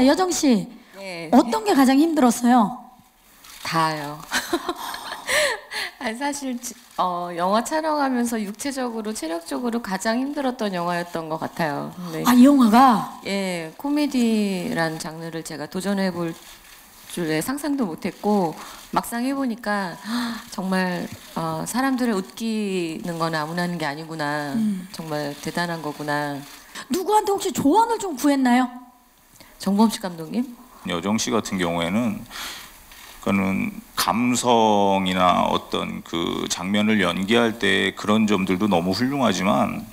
여정 씨, 네. 어떤 게 가장 힘들었어요? 다요. 아니, 사실 영화 촬영하면서 육체적으로 체력적으로 가장 힘들었던 영화였던 것 같아요. 네. 아, 이 영화가? 예, 코미디란 장르를 제가 도전해 볼 줄에 상상도 못했고 막상 해보니까 정말 사람들을 웃기는 건 아무나 하는 게 아니구나. 정말 대단한 거구나. 누구한테 혹시 조언을 좀 구했나요? 정범식 감독님? 여정 씨 같은 경우에는 그는 감성이나 어떤 그 장면을 연기할 때 그런 점들도 너무 훌륭하지만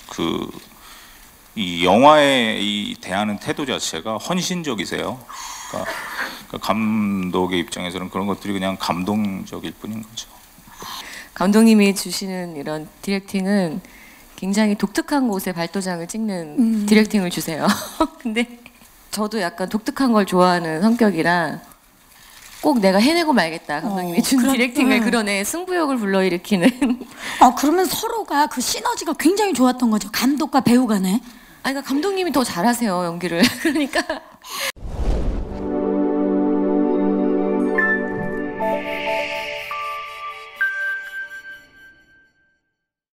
이 영화에 이 대하는 태도 자체가 헌신적이세요. 그러니까 감독의 입장에서는 그런 것들이 그냥 감동적일 뿐인 거죠. 감독님이 주시는 이런 디렉팅은 굉장히 독특한 곳에 발도장을 찍는 디렉팅을 주세요. 근데 저도 약간 독특한 걸 좋아하는 성격이라 꼭 내가 해내고 말겠다. 감독님이 준 디렉팅을 그러네. 승부욕을 불러일으키는. 그러면 서로가 그 시너지가 굉장히 좋았던 거죠. 감독과 배우 간에. 아니, 그러니까 감독님이 더 잘하세요, 연기를. 그러니까